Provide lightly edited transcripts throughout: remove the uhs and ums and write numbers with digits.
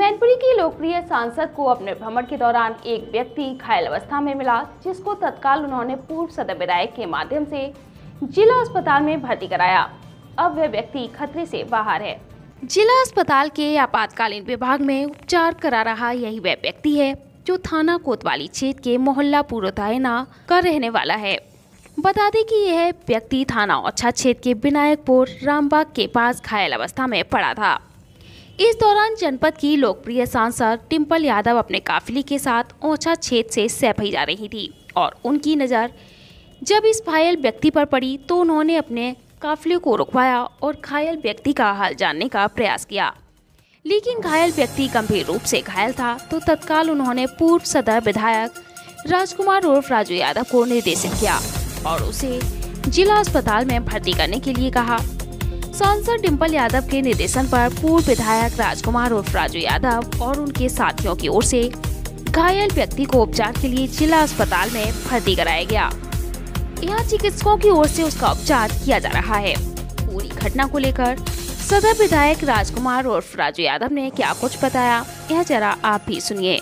मैनपुरी की लोकप्रिय सांसद को अपने भ्रमण के दौरान एक व्यक्ति घायल अवस्था में मिला, जिसको तत्काल उन्होंने पूर्व सदर विधायक के माध्यम से जिला अस्पताल में भर्ती कराया। अब वह व्यक्ति खतरे से बाहर है। जिला अस्पताल के आपातकालीन विभाग में उपचार करा रहा यही वह व्यक्ति है जो थाना कोतवाली क्षेत्र के मोहल्ला पूर्वतायना का रहने वाला है। बता दें कि यह व्यक्ति थाना औछा क्षेत्र के विनायकपुर रामबाग के पास घायल अवस्था में पड़ा था। इस दौरान जनपद की लोकप्रिय सांसद डिम्पल यादव अपने काफिले के साथ औछा क्षेत्र से सैफई जा रही थी और उनकी नज़र जब इस घायल व्यक्ति पर पड़ी तो उन्होंने अपने काफिले को रुकवाया और घायल व्यक्ति का हाल जानने का प्रयास किया। लेकिन घायल व्यक्ति गंभीर रूप से घायल था तो तत्काल उन्होंने पूर्व सदर विधायक राजकुमार उर्फ राजू यादव को निर्देशित किया और उसे जिला अस्पताल में भर्ती करने के लिए कहा। सांसद डिम्पल यादव के निर्देशन पर पूर्व विधायक राजकुमार उर्फ राजू यादव और उनके साथियों की ओर से घायल व्यक्ति को उपचार के लिए जिला अस्पताल में भर्ती कराया गया। यहाँ चिकित्सकों की ओर से उसका उपचार किया जा रहा है। पूरी घटना को लेकर सदर विधायक राजकुमार उर्फ राजू यादव ने क्या कुछ बताया, यह जरा आप भी सुनिए।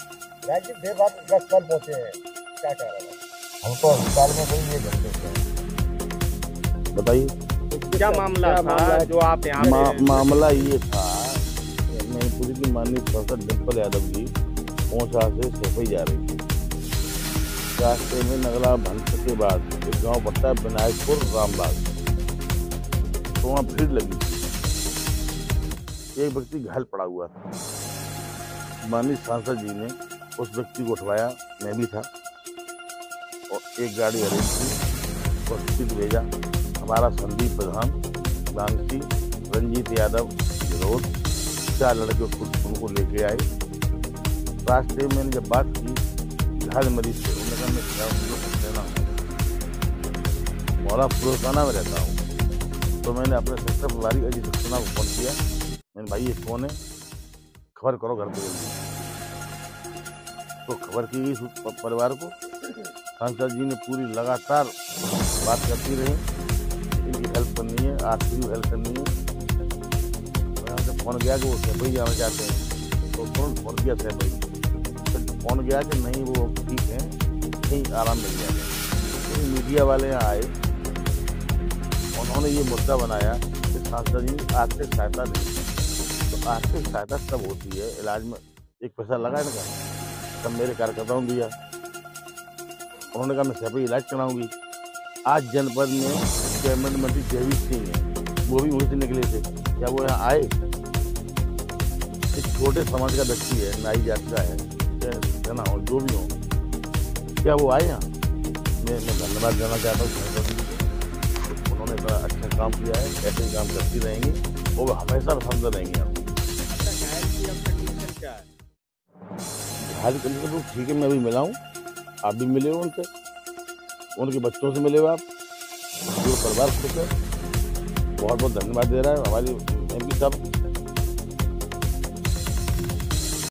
बताइए क्या मामला था जो आप यहाँ मामला ये था, मैनपुरी की माननीय सांसद डिम्पल यादव जी औछा से सैफई जा रही थी। रास्ते में नगला भंस के बाद एक गांव पड़ता है विनायकपुर रामबाग, तो वहाँ भीड़ लगी थी। एक व्यक्ति घायल पड़ा हुआ था। माननीय सांसद जी ने उस व्यक्ति को उठवाया, मैं भी था, और एक गाड़ी अरेंज की, हॉस्पिटल भेजा। हमारा संदीप प्रधान, गांधी, रंजीत यादव, विरोध, 4 लड़के उनको लेके आए। रास्ते में मैंने जब बात की घायल मरीज से, उन्होंने कहा मैं मोहल्ला पूर्वतायना में रहता हूँ। तो मैंने अपने सेक्टर प्रभारी अजीत सक्सेना को फोन किया। मैंने भाई ये कौन है, खबर करो घर पे जल्दी। तो खबर की गई परिवार को। सांसद जी ने पूरी लगातार बात करती रही, इनकी हेल्प करनी है, आर्थिक हेल्प करनी है। मैंने फोन किया कि वो सैफई जाना चाहते हैं, तो तुरंत फोन किया सैफई। तो फोन किया कि नहीं वो ठीक है, कहीं आराम मिल जाएगा। तो मीडिया वाले यहाँ आए, उन्होंने ये मुद्दा बनाया कि सांसद जी आर्थिक सहायता नहीं। तो आर्थिक सहायता तब होती है, इलाज में एक पैसा लगा इनका, तब मेरे कार्यकर्ताओं ने दिया। उन्होंने कहा मैं सैफई इलाज कराऊंगी। आज जनपद में कैबिनेट मंत्री जयवीर सिंह है, वो भी वहीं से निकले थे। क्या वो यहाँ आए? एक छोटे समाज का व्यक्ति है, नाई जात का है ना, हो जो भी हो, क्या वो आए यहाँ? मैं धन्यवाद देना चाहता हूँ। उन्होंने बड़ा अच्छा काम किया है, ऐसे ही काम करती रहेंगी, वो हमेशा पसंद रहेंगे। घायल कंडीशन तो ठीक है, मैं अभी मिला हूँ, आप भी मिले हो उनसे, उनके बच्चों से मिले हो आप, पूरा परिवार खुश है। बहुत बहुत धन्यवाद दे रहा है हमारी MP साहब।